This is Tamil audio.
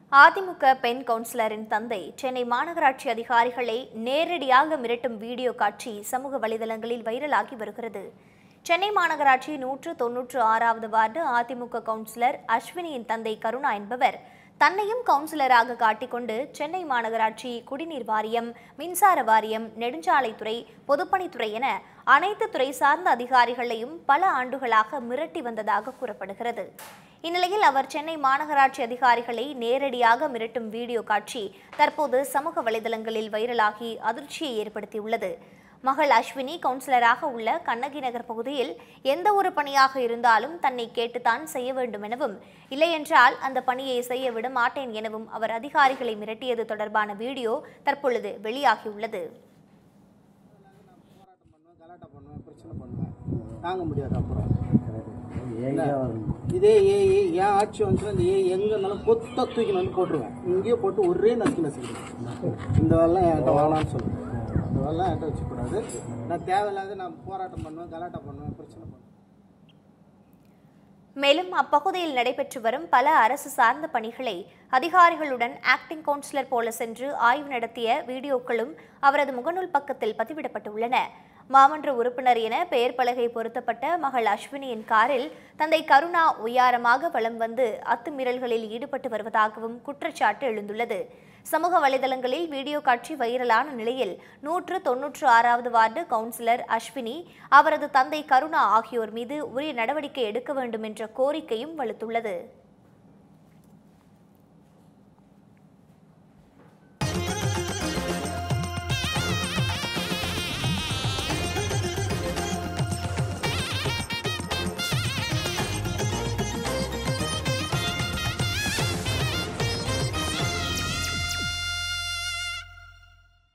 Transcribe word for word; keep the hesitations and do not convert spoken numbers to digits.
அதிமுக பெண் கவுன்சிலரின் தந்தை சென்னை மாநகராட்சி அதிகாரிகளை நேரடியாக மிரட்டும் வீடியோ காட்சி சமூக வலைதளங்களில் வைரலாகி வருகிறது. சென்னை மாநகராட்சி நூற்று தொன்னூற்று ஆறாவது வார்டு அதிமுக கவுன்சிலர் அஸ்வினியின் தந்தை கருணா என்பவர் தன்னையும் கவுன்சிலராக காட்டிக்கொண்டு சென்னை மாநகராட்சி குடிநீர் வாரியம், மின்சார வாரியம், நெடுஞ்சாலைத்துறை, பொதுப்பணித்துறை என அனைத்து துறை சார்ந்த அதிகாரிகளையும் பல ஆண்டுகளாக மிரட்டி வந்ததாக கூறப்படுகிறது. இந்நிலையில் அவர் சென்னை மாநகராட்சி அதிகாரிகளை நேரடியாக மிரட்டும் வீடியோ காட்சி தற்போது சமூக வலைதளங்களில் வைரலாகி அதிர்ச்சியை ஏற்படுத்தியுள்ளது. மகள் அஸ்வினி கவுன்சிலராக உள்ள கண்ணகி நகர் பகுதியில் எந்த ஒரு பணியாக இருந்தாலும் தன்னை கேட்டுத்தான் செய்ய வேண்டும் எனவும், இல்லையென்றால் அந்த பணியை செய்ய விட மாட்டேன் எனவும் அவர் அதிகாரிகளை மிரட்டியது தொடர்பான வீடியோ தற்பொழுது வெளியாகியுள்ளது. தாங்க முடியாது. அப்புறம் இதே ஏஐ ஏன் ஆட்சி வந்துச்சுன்னா இந்த ஏஐ எங்கே இருந்தாலும் கொத்த தூக்கி வந்து போட்டுருவேன். இங்கேயே போட்டு ஒரே நசுக்கின செய்வேன். இந்த வேலைலாம் என்கிட்ட வாங்கலான்னு சொல்லுவேன். இந்த வேலைலாம் என்கிட்ட வச்சுக்கூடாது. நான் தேவையில்லாத நான் போராட்டம் பண்ணுவேன், கலாட்டம் பண்ணுவேன், பிரச்சனை பண்ணுவேன். மேலும் அப்பகுதியில் நடைபெற்று வரும் பல அரசு சார்ந்த பணிகளை அதிகாரிகளுடன் ஆக்டிங் கவுன்சிலர் போல சென்று ஆய்வு நடத்திய வீடியோக்களும் அவரது முகநூல் பக்கத்தில் பதிவிடப்பட்டுள்ளன. மாமன்ற உறுப்பினர் என பெயர் பலகை பொருத்தப்பட்ட மகள் அஸ்வினியின் காரில் தந்தை கருணா உயாரமாக வலம் வந்து அத்துமீறல்களில் ஈடுபட்டு வருவதாகவும் குற்றச்சாட்டு எழுந்துள்ளது. சமூக வலைதளங்களில் வீடியோ காட்சி வைரலான நிலையில் நூற்று தொன்னூற்று ஆறாவது வார்டு கவுன்சிலர் அஸ்வினி, அவரது தந்தை கருணா ஆகியோர் மீது உரிய நடவடிக்கை எடுக்க வேண்டும் என்ற கோரிக்கையும் வலுத்துள்ளது.